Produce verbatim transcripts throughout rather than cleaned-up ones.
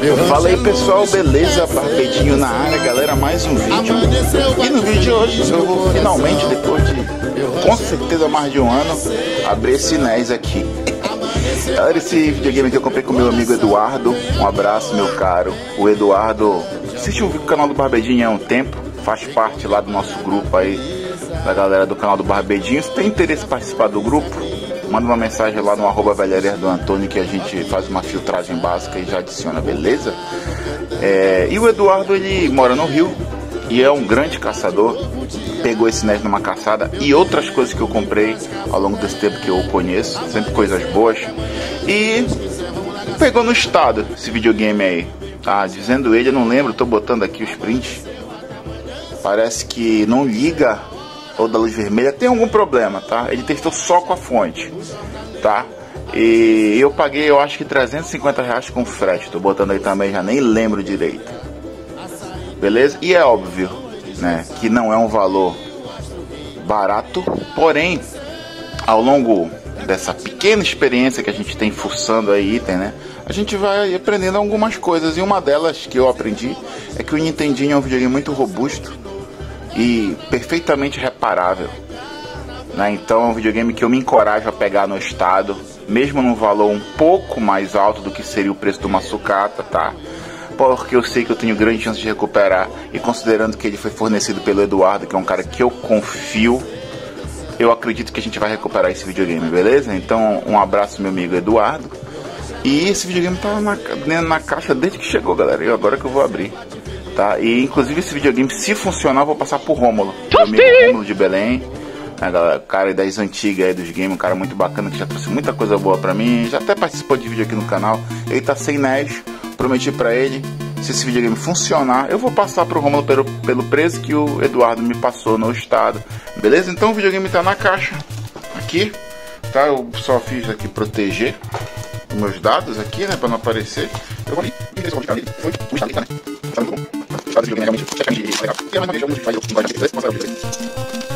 Fala aí pessoal, beleza? Barbedinho na área, galera, mais um vídeo. E no vídeo de hoje eu vou finalmente, depois de com certeza mais de um ano, abrir esse N E S aqui. Galera, esse videogame que eu comprei com meu amigo Eduardo, um abraço meu caro. O Eduardo assiste o canal do Barbedinho há um tempo, faz parte lá do nosso grupo aí, da galera do canal do Barbedinho. Se tem interesse em participar do grupo, manda uma mensagem lá no arroba velharia do Antônio, que a gente faz uma filtragem básica e já adiciona, beleza? É, e o Eduardo, ele mora no Rio e é um grande caçador. Pegou esse N E S numa caçada e outras coisas que eu comprei ao longo desse tempo que eu o conheço, sempre coisas boas. E pegou no estado esse videogame aí. Ah, dizendo ele, eu não lembro, tô botando aqui os prints. Parece que não liga ou da luz vermelha, tem algum problema, tá? Ele testou só com a fonte, tá? E eu paguei, eu acho que trezentos e cinquenta reais com frete. Tô botando aí também, já nem lembro direito. Beleza? E é óbvio, né, que não é um valor barato, porém, ao longo dessa pequena experiência que a gente tem fuçando aí item, né, a gente vai aprendendo algumas coisas. E uma delas que eu aprendi é que o Nintendinho é um videogame muito robusto e perfeitamente reparável, né? Então é um videogame que eu me encorajo a pegar no estado, mesmo num valor um pouco mais alto do que seria o preço do Masukata, tá? Porque eu sei que eu tenho grande chance de recuperar, e considerando que ele foi fornecido pelo Eduardo, que é um cara que eu confio, eu acredito que a gente vai recuperar esse videogame, beleza? Então um abraço, meu amigo Eduardo. E esse videogame tá na, na caixa desde que chegou, galera, e agora que eu vou abrir. Tá? E inclusive esse videogame, se funcionar, eu vou passar pro Rômulo, meu amigo Rômulo de Belém, né, galera, cara das antigas aí dos games, um cara muito bacana que já trouxe muita coisa boa pra mim, já até participou de vídeo aqui no canal. Ele tá sem N E S, prometi pra ele, se esse videogame funcionar, eu vou passar pro Rômulo pelo, pelo preço que o Eduardo me passou no estado, beleza? Então o videogame tá na caixa, aqui, tá? Eu só fiz aqui proteger meus dados aqui, né, pra não aparecer. Eu vou ali, foi o estado, tá, né? Tá muito bom. O videogame realmente é legal. E mais uma vez, vamos fazer o que vai fazer.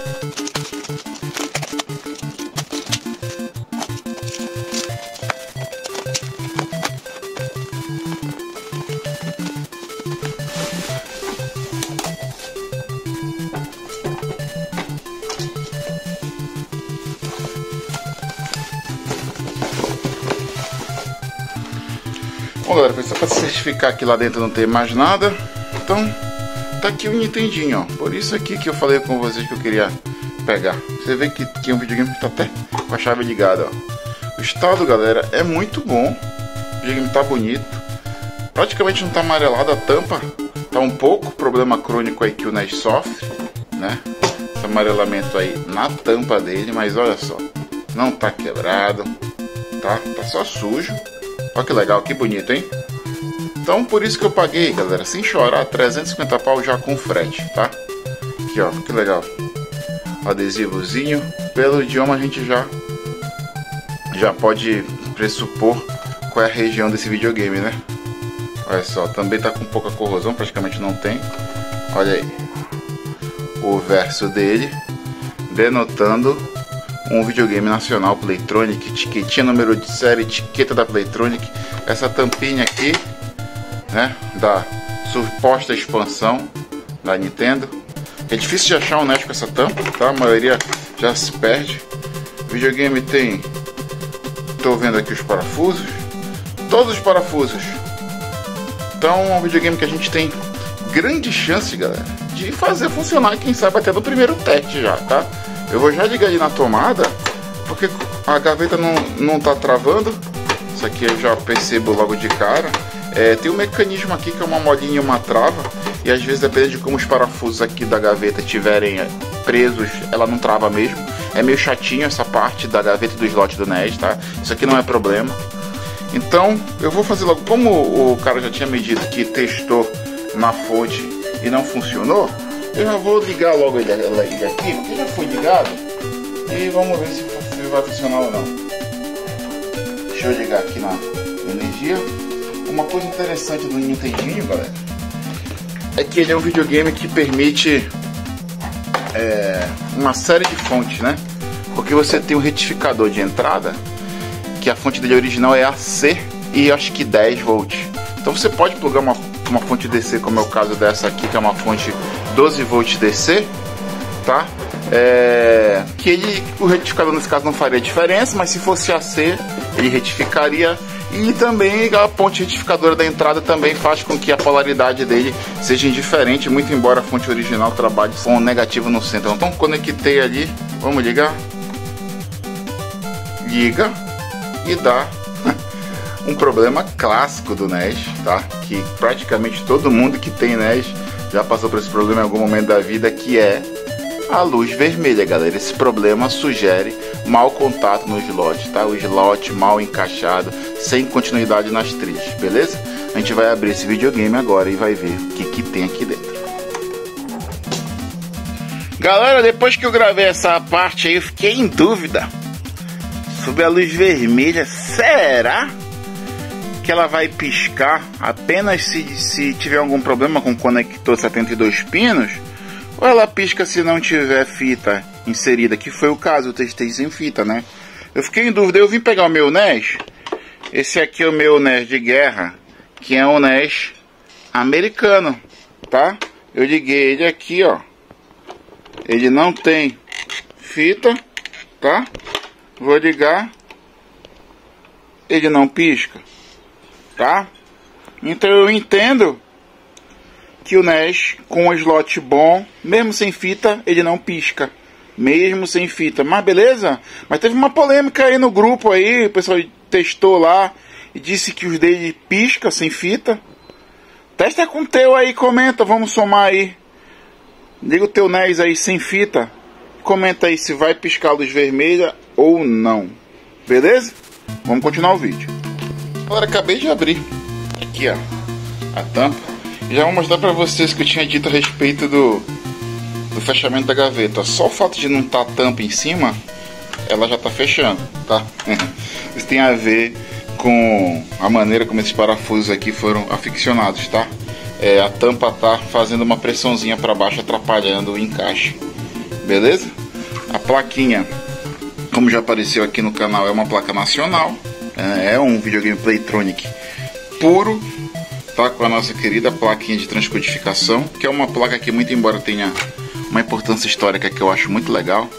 Bom, galera, foi só para certificar que lá dentro não tem mais nada. Então, tá aqui o Nintendinho, ó. Por isso aqui que eu falei com vocês que eu queria pegar. Você vê que, que é um videogame que tá até com a chave ligada, ó. O estado, galera, é muito bom. O videogame tá bonito. Praticamente não tá amarelado a tampa. Tá um pouco problema crônico aí que o N E S sofre, né? Esse amarelamento aí na tampa dele, mas olha só, não tá quebrado, tá? Tá só sujo. Olha que legal, que bonito, hein? Então por isso que eu paguei, galera, sem chorar, trezentos e cinquenta pau já com frete, tá? Aqui, ó, que legal. Adesivozinho. Pelo idioma a gente já já pode pressupor qual é a região desse videogame, né? Olha só, também tá com pouca corrosão, praticamente não tem. Olha aí o verso dele, denotando um videogame nacional Playtronic, etiquetinha, número de série, etiqueta da Playtronic. Essa tampinha aqui, né, da suposta expansão da Nintendo. É difícil de achar um N E S com essa tampa, tá? A maioria já se perde. O videogame tem, tô vendo aqui os parafusos, todos os parafusos. Então é um videogame que a gente tem grande chance, galera, de fazer funcionar, e quem sabe até no primeiro teste já, tá? Eu vou já ligar ali na tomada, porque a gaveta não, não tá travando. Isso aqui eu já percebo logo de cara. É, tem um mecanismo aqui que é uma molinha e uma trava, e às vezes, dependendo de como os parafusos aqui da gaveta estiverem presos, ela não trava mesmo. É meio chatinho essa parte da gaveta e do slot do N E S, tá? Isso aqui não é problema. Então eu vou fazer logo, como o cara já tinha me dito que testou na fonte e não funcionou, eu já vou ligar logo ele, ele aqui, porque já foi ligado, e vamos ver se, se vai funcionar ou não. Deixa eu ligar aqui na energia. Uma coisa interessante do Nintendinho, galera, é que ele é um videogame que permite é, uma série de fontes, né? Porque você tem um retificador de entrada, que a fonte dele original é A C e acho que dez volts. Então você pode plugar uma, uma fonte D C, como é o caso dessa aqui, que é uma fonte doze volts D C, tá? É, que ele, o retificador nesse caso não faria diferença, mas se fosse A C ele retificaria. E também a ponte retificadora da entrada também faz com que a polaridade dele seja indiferente, muito embora a fonte original trabalhe com negativo no centro. Então conectei ali, vamos ligar, liga e dá um problema clássico do N E S, tá? Que praticamente todo mundo que tem N E S já passou por esse problema em algum momento da vida, que é a luz vermelha, galera. Esse problema sugere mau contato no slot, tá? O slot mal encaixado, sem continuidade nas trilhas, beleza? A gente vai abrir esse videogame agora e vai ver o que, que tem aqui dentro. Galera, depois que eu gravei essa parte aí, eu fiquei em dúvida sobre a luz vermelha. Será que ela vai piscar apenas se, se tiver algum problema com o conector setenta e dois pinos? Ou ela pisca se não tiver fita inserida, que foi o caso, eu testei sem fita, né? Eu fiquei em dúvida, eu vim pegar o meu N E S. Esse aqui é o meu N E S de guerra, que é um N E S americano, tá? Eu liguei ele aqui, ó. Ele não tem fita, tá? Vou ligar. Ele não pisca, tá? Então eu entendo que o N E S com um slot bom, mesmo sem fita, ele não pisca. Mesmo sem fita, mas beleza? Mas teve uma polêmica aí no grupo aí, o pessoal testou lá e disse que os dele pisca sem fita. Testa com o teu aí, comenta, vamos somar aí. Liga o teu N E S aí sem fita, comenta aí se vai piscar a luz vermelha ou não. Beleza? Vamos continuar o vídeo. Agora acabei de abrir aqui, ó, a tampa. Já vou mostrar pra vocês que eu tinha dito a respeito do, do fechamento da gaveta. Só o fato de não estar tá a tampa em cima, ela já tá fechando, tá? Isso tem a ver com a maneira como esses parafusos aqui foram aficionados, tá? É, a tampa tá fazendo uma pressãozinha para baixo, atrapalhando o encaixe, beleza? A plaquinha, como já apareceu aqui no canal, é uma placa nacional, é um videogame Playtronic puro, tá? Com a nossa querida plaquinha de transcodificação, que é uma placa que, muito embora tenha uma importância histórica que eu acho muito legal,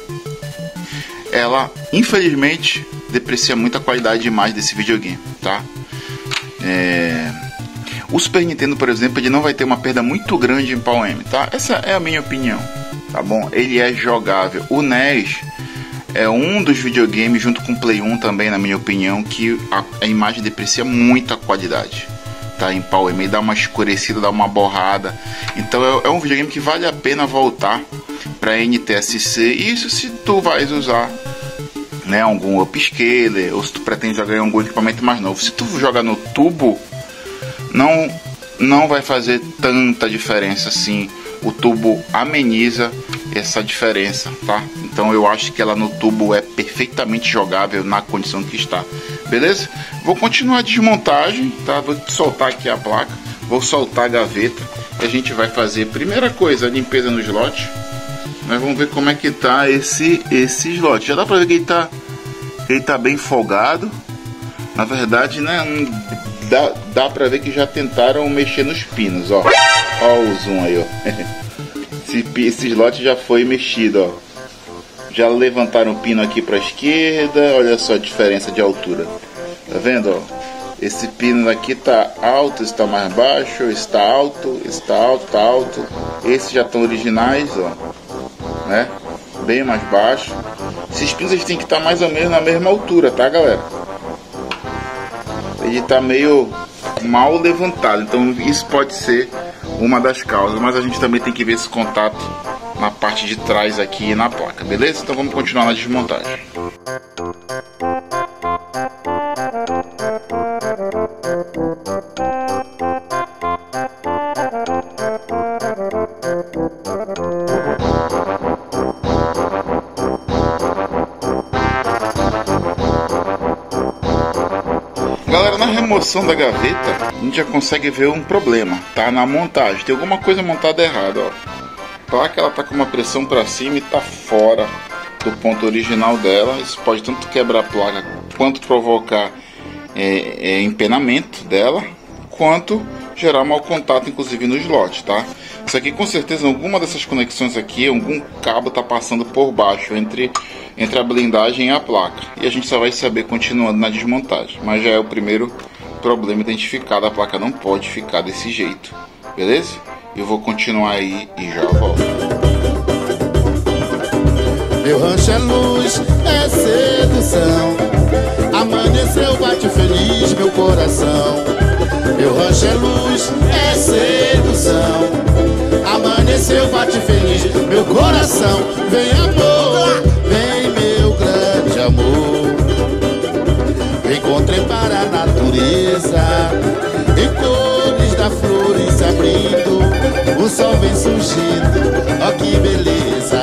ela infelizmente deprecia muito a qualidade de imagem desse videogame, tá? É... O Super Nintendo, por exemplo, ele não vai ter uma perda muito grande em PAL-M, tá? Essa é a minha opinião, tá bom? Ele é jogável. O N E S é um dos videogames, junto com o Play um também, na minha opinião, que a, a imagem deprecia muito a qualidade, tá? Em PAL-M, ele dá uma escurecida, dá uma borrada. Então é, é um videogame que vale a pena voltar para N T S C. Isso se tu vais usar, né, algum upscaler, ou se tu pretende jogar em algum equipamento mais novo. Se tu jogar no tubo, não, não vai fazer tanta diferença assim. O tubo ameniza essa diferença, tá? Então eu acho que ela no tubo é perfeitamente jogável na condição que está, beleza? Vou continuar a desmontagem, tá? Vou soltar aqui a placa, vou soltar a gaveta e a gente vai fazer, primeira coisa, a limpeza no slot. Nós vamos ver como é que tá esse, esse slot. Já dá pra ver que ele tá, que ele tá bem folgado. Na verdade, né, dá, dá pra ver que já tentaram mexer nos pinos, ó. Ó o zoom aí, ó. Esse, esse slot já foi mexido, ó. Já levantaram o pino aqui pra esquerda. Olha só a diferença de altura. Tá vendo, ó? Esse pino aqui tá alto, está mais baixo, está alto, está alto, está alto. Esses já estão originais, ó, né? Bem mais baixo. Esses pinos eles têm que estar mais ou menos na mesma altura, tá, galera? Ele tá meio mal levantado, então isso pode ser uma das causas, mas a gente também tem que ver esse contato na parte de trás aqui na placa, beleza? Então vamos continuar na desmontagem. Galera, na remoção da gaveta, a gente já consegue ver um problema, tá? Na montagem, tem alguma coisa montada errada, ó. A placa, ela tá com uma pressão para cima e tá fora do ponto original dela. Isso pode tanto quebrar a placa quanto provocar é, é, empenamento dela, quanto gerar mau contato, inclusive no slot, tá? Isso aqui com certeza, alguma dessas conexões aqui, algum cabo tá passando por baixo entre, entre a blindagem e a placa. E a gente só vai saber continuando na desmontagem. Mas já é o primeiro problema identificado, a placa não pode ficar desse jeito, beleza? Eu vou continuar aí e já volto. Meu rancho é luz, é sedução. Amanheceu, bate feliz meu coração. Meu rancho é luz, é sedução. Amanheceu, bate feliz meu coração. Vem amor, vem meu grande amor. Vem contemplar a natureza em cores da flores se abrindo. O sol vem surgindo, ó que beleza.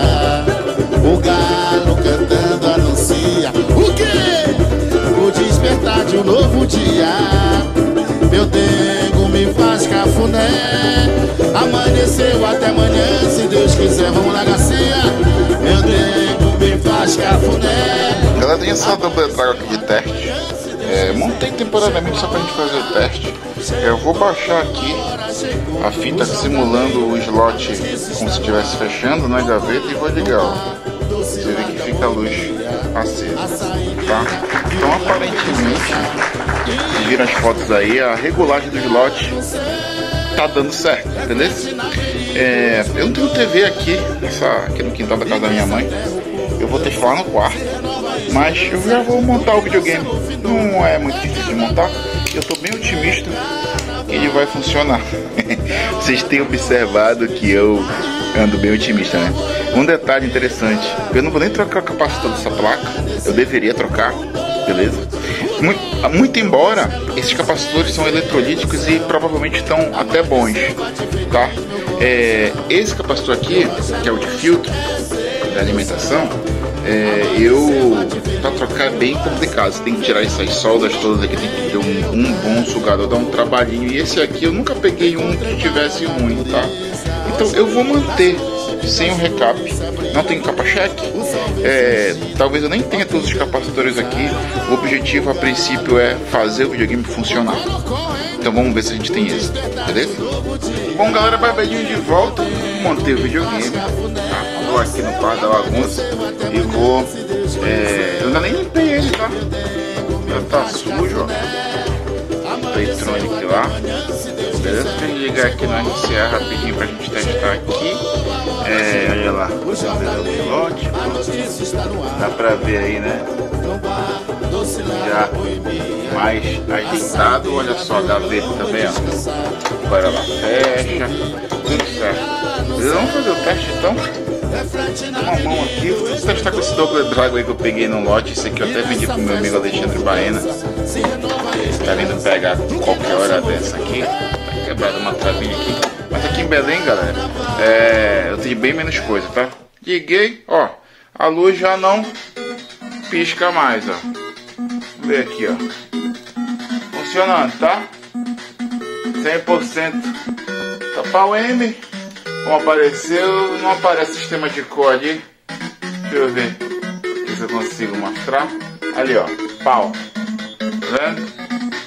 O galo cantando anuncia o quê? O despertar de um novo dia. Meu dengo me faz cafuné. Amanheceu até amanhã, se Deus quiser, vamos na Garcia. Meu dengo me faz cafuné. Galera, tem essa dupla trago aqui de teste. É, montei temporariamente só pra gente fazer o teste. Eu vou baixar aqui a fita simulando o slot como se estivesse fechando na gaveta e vou ligar, ó. Você vê que fica a luz acesa, tá? Então aparentemente, vocês viram as fotos aí, a regulagem do slot tá dando certo, entendeu? É, eu não tenho T V aqui, essa, aqui no quintal da casa da minha mãe. Eu vou testar lá no quarto, mas eu já vou montar o videogame. Não é muito difícil de montar, eu tô bem otimista que ele vai funcionar. Vocês têm observado que eu ando bem otimista, né? Um detalhe interessante, eu não vou nem trocar o capacitor dessa placa, eu deveria trocar, beleza? Muito, muito embora esses capacitores são eletrolíticos e provavelmente estão até bons, tá? É, esse capacitor aqui, que é o de filtro da alimentação, é, eu para trocar é bem complicado. Você tem que tirar essas soldas todas aqui, tem que ter um, um bom sugador, dá um trabalhinho. E esse aqui eu nunca peguei um que tivesse ruim, tá? Então eu vou manter sem o recap, não tem capa-cheque, é, talvez eu nem tenha todos os capacitores aqui. O objetivo a princípio é fazer o videogame funcionar. Então vamos ver se a gente tem esse, beleza? Bom galera, barbadinho de volta, montei o videogame, tá? Vou aqui no par da bagunça e vou, é, eu ainda nem limpei ele, tá? Já tá sujo, ó, Playtronic lá, beleza? Deixa eu ligar aqui no R C A rapidinho pra gente testar aqui. É, olha lá, o pilote, dá pra ver aí, né? Já mais ajeitado, olha só a gaveta também, ó. Agora ela fecha, tudo certo. Vamos fazer o teste então? Uma mão aqui, vou testar com esse Double Dragon aí que eu peguei no lote. Esse aqui eu até vendi pro meu amigo Alexandre Baena. Tá vindo pegar qualquer hora dessa aqui. Tá quebrado uma travinha aqui. Mas aqui em Belém, galera, é, eu tenho bem menos coisa, tá? Liguei, ó, a luz já não pisca mais, ó. Vamos ver aqui, ó. Funcionando, tá? cem por cento. Tapar o M. Como apareceu, não aparece sistema de cor ali. Deixa eu ver se eu consigo mostrar. Ali, ó, pau. Tá vendo?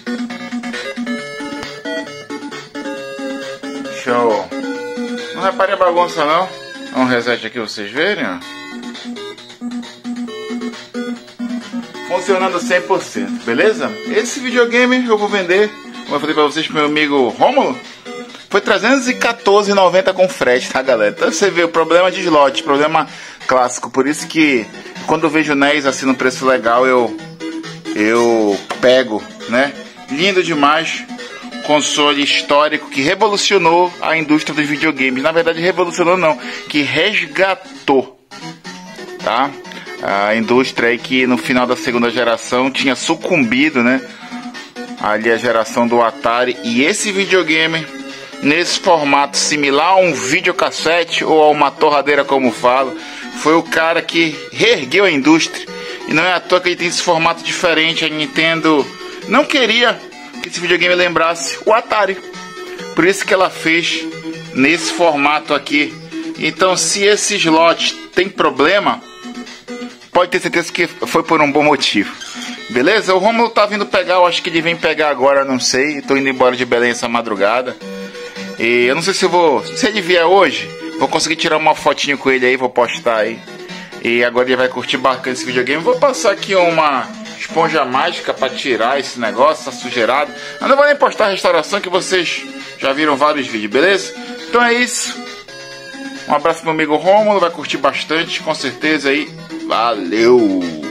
Show. Não repare a bagunça não. Dá um reset aqui pra vocês verem, ó. Funcionando cem por cento, beleza? Esse videogame eu vou vender, como eu falei pra vocês, pro meu amigo Rômulo. Foi trezentos e quatorze reais e noventa centavos com frete, tá galera? Então você vê o problema de slot, problema clássico. Por isso que quando eu vejo N E S assim no preço legal, eu, eu pego, né? Lindo demais. Console histórico que revolucionou a indústria dos videogames. Na verdade revolucionou não, que resgatou, tá? A indústria aí que no final da segunda geração tinha sucumbido, né? Ali a geração do Atari. E esse videogame, nesse formato similar a um videocassete ou a uma torradeira como falo, foi o cara que reergueu a indústria. E não é à toa que ele tem esse formato diferente. A Nintendo não queria que esse videogame lembrasse o Atari, por isso que ela fez nesse formato aqui. Então se esse slot tem problema, pode ter certeza que foi por um bom motivo. Beleza? O Romulo tá vindo pegar, eu acho que ele vem pegar agora, não sei. Tô indo embora de Belém essa madrugada. E eu não sei se eu vou... Se ele vier hoje, vou conseguir tirar uma fotinho com ele aí, vou postar aí. E agora ele vai curtir bacana esse videogame. Vou passar aqui uma esponja mágica pra tirar esse negócio, tá sujeirado. Eu não vou nem postar a restauração, que vocês já viram vários vídeos, beleza? Então é isso. Um abraço pro meu amigo Romulo, vai curtir bastante, com certeza aí. Valeu!